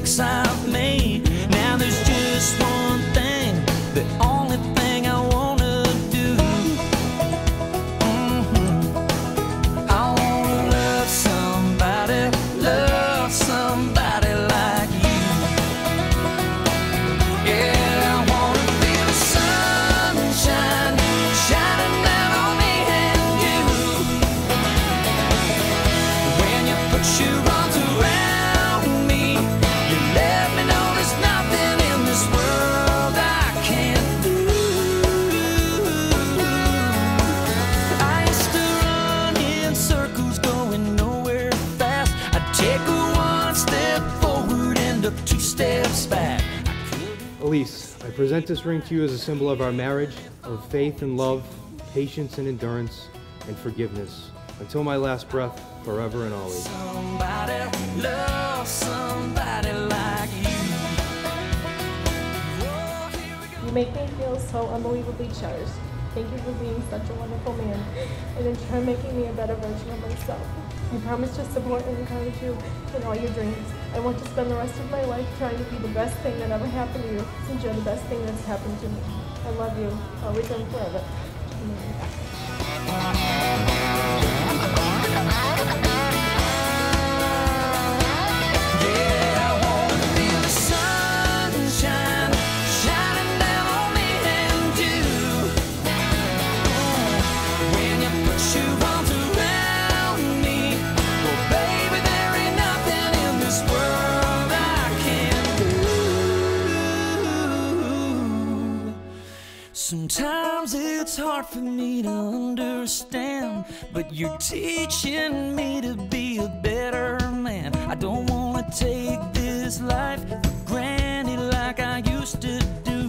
mistakes I've made. Now there's just one thing, the only thing I wanna do. I wanna love somebody like you. Yeah, I wanna feel the sunshine shining down on me and you. When you put your arms around me, you let me know there's nothing in this world I can't do. I used to run in circles going nowhere fast. I'd take one step forward, end up 2 steps back. Elise, I present this ring to you as a symbol of our marriage, of faith and love, patience and endurance, and forgiveness. Until my last breath, forever and always. Somebody love somebody like you. You make me feel so unbelievably cherished. Thank you for being such a wonderful man, and in turn making me a better version of myself. I promise to support and encourage you in all your dreams. I want to spend the rest of my life trying to be the best thing that ever happened to you, since you're the best thing that's happened to me. I love you, always and forever. Sometimes it's hard for me to understand, but you're teaching me to be a better man. I don't wanna take this life for granted like I used to do.